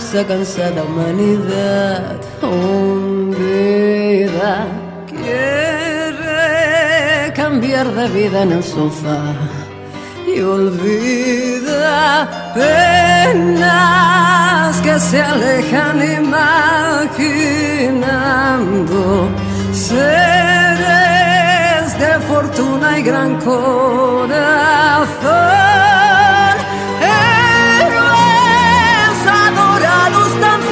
esa cansada humanidad hundida quiere cambiar de vida en el sofá y olvida penas que se alejan imaginando seres de fortuna y gran corazón, héroes adorados tan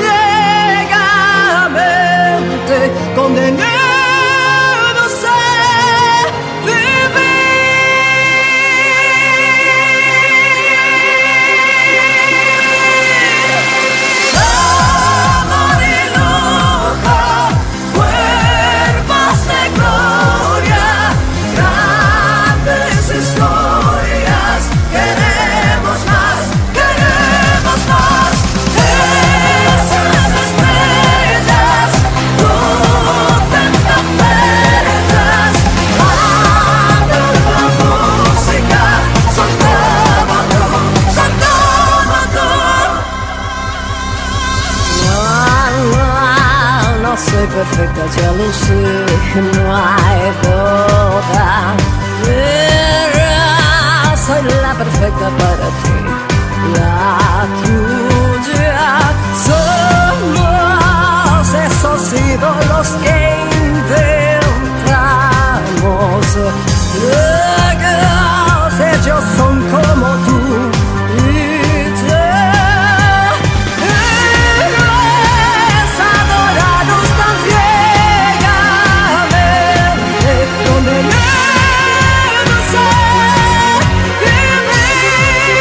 ciegamente, condenados a vivir. Amor y lujo, cuerpos de gloria, grandes historias, queremos más, queremos más. Esas estrellas lucen tan bellas, abran la música, son Sabado, son Sabado. No soy perfecta, ya lo sé, no hay duda, pero soy la perfecta para ti, la tuya. Somos esos ídolos que inventamos, locos, ellos son como tú y yo. Héroes adorados tan ciegamente, condenados a vivir.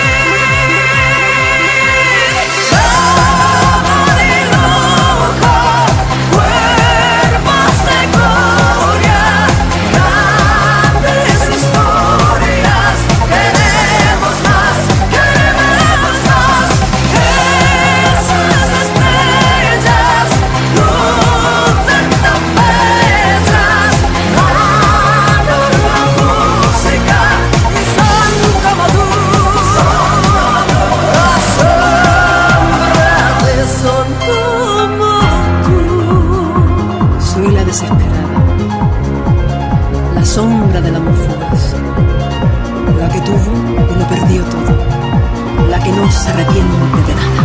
Amor y lujo, cuerpos de gloria, grandes historias, queremos más, queremos más. Esas estrellas lucen tan bellas, abran la música y son como tú. Asombrate, son como tú. Soy la desesperada, la sombra del amor fugaz, la que tuvo y lo perdió todo, la que no se arrepiente de nada.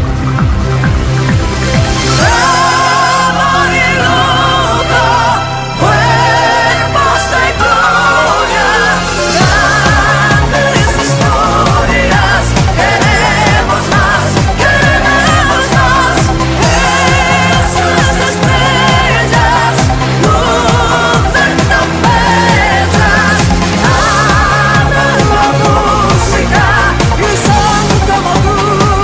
Amor y lujo, cuerpos de gloria, grandes historias, queremos más, queremos más. Esas estrellas lucen tan bellas, abran la música y son como tú.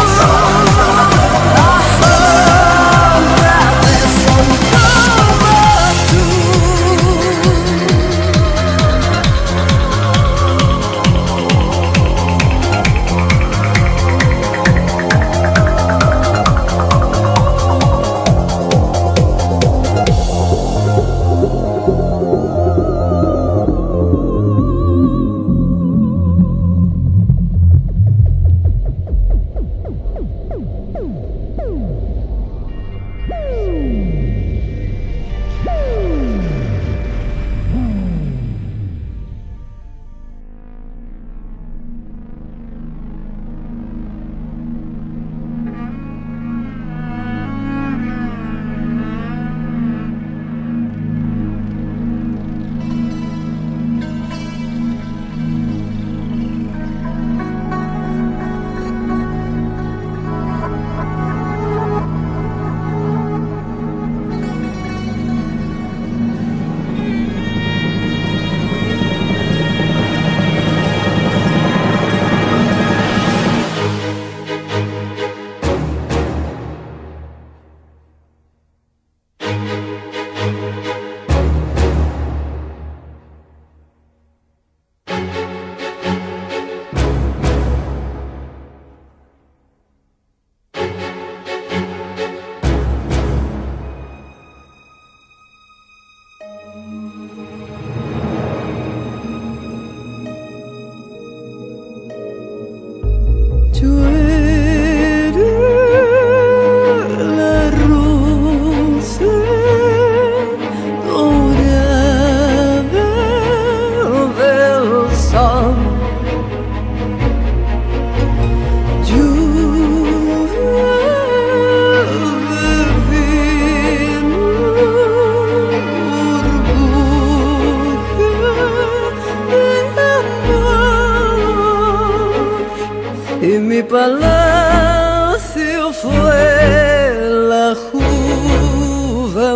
Asombrate, son como tú.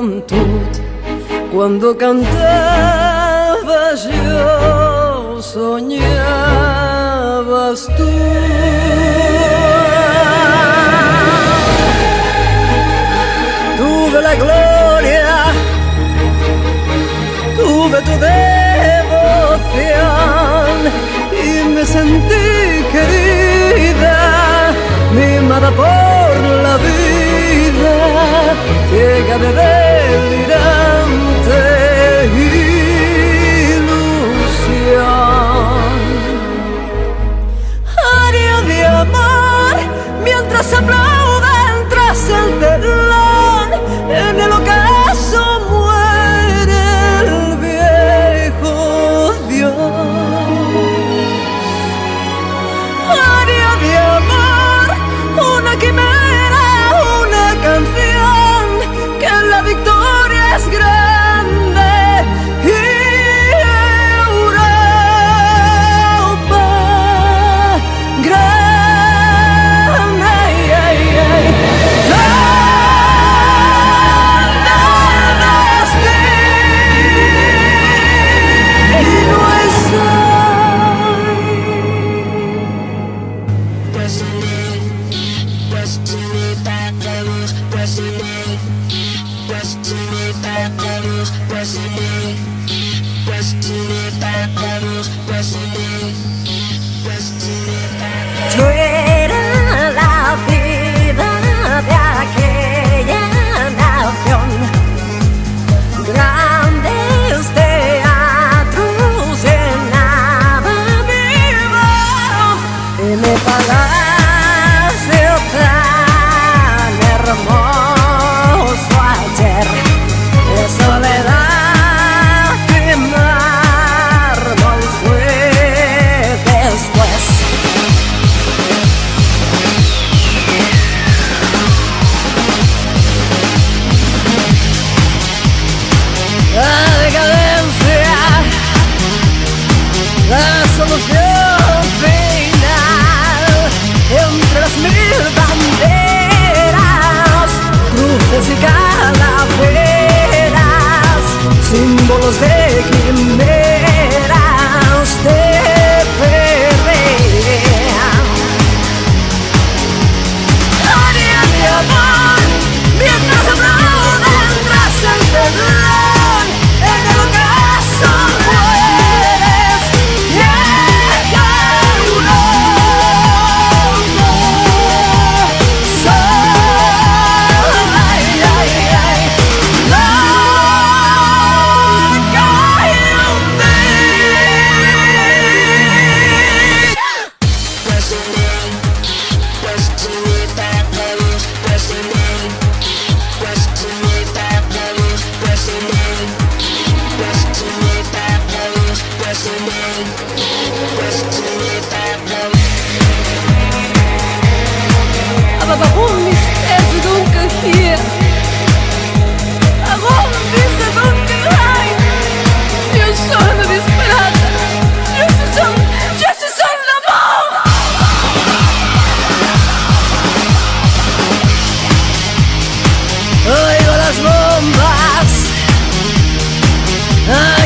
juventud, cuando cantaba yo, soñabas tú. Tuve la gloria, tuve tu devoción y me sentí querida, mimada por la vida, ciega de delirante ilusión. Aria de amor mientras aplauden tras el telón, en el ocaso muere el viejo Dios. Aria de amor, una quimera, una canción, que la victoria es grande y Europa grande. Yo era la vida de aquella nación, grandes teatros llenaba mi voz, en el palacio tan hermoso ayer, de soledad y mármol fue después. La decadencia, la solución final, entre las mil banderas, cruces y calaveras, símbolos de quimeras te perderían. Aria de amor, mientras aplauden tras el telón, en el ocaso mueres, vieja Europa. Sola, loca y aber warum ist es so dunkel hier? Warum diese Dunkelheit? Yo sono disperata, yo sono l'amor. Oigo las bombas.